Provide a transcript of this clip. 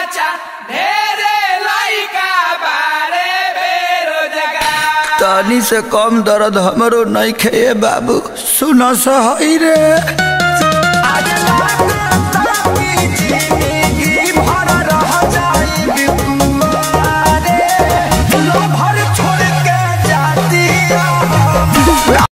चाचा ढेरे लइका बारे बेरोजगार। तानी से कम दर्द हमरो नहीं खे बाबू, सुना सही रे।